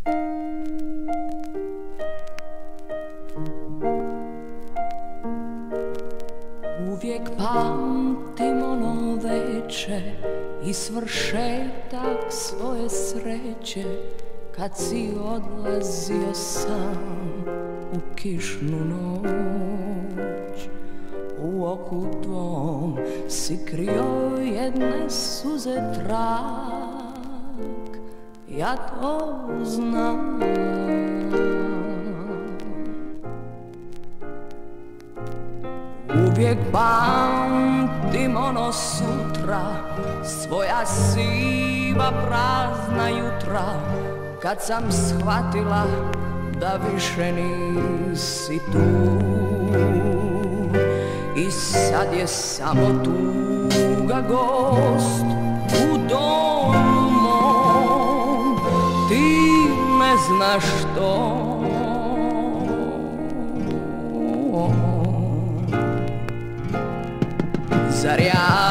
Uvijek pamtim ono veče i svršetak svoje sreće, kad si odlazio sam u kišnu noć. U oku tvom si krio jedne suze trag, ja to znam. Uvijek pamtim ono sutra, svoja siva prazna jutra, kad sam shvatila da više nisi tu. I sad je samo tuga gost u domu mom, ti ne znaš to. Zar ja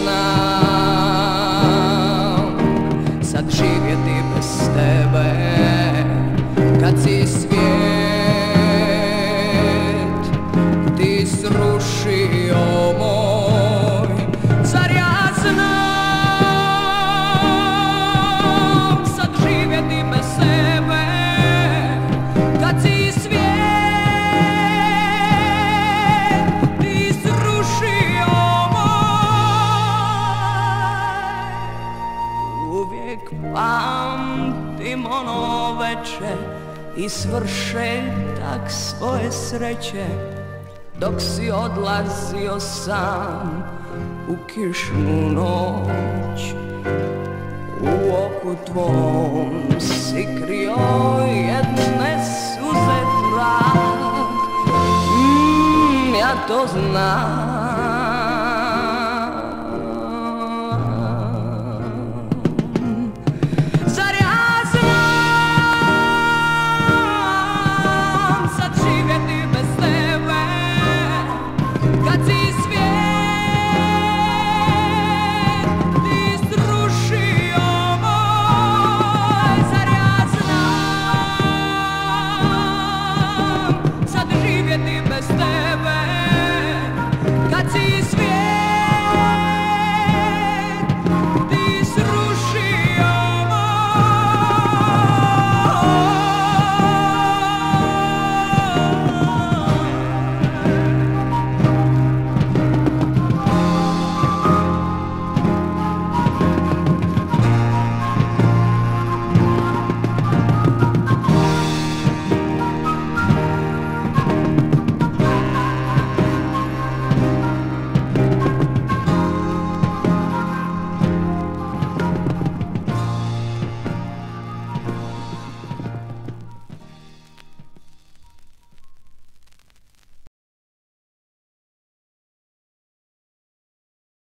znam sad živjeti bez tebe, kad si svijet ti srušio moj? Zar ja znam sad živjeti bez sebe, kad si svijet ti srušio? Uvijek pamtim ono veče i svršetak svoje sreće, dok si odlazio sam u kišnu noć. U oku tvom si krio jedne suze trag, ja to znam.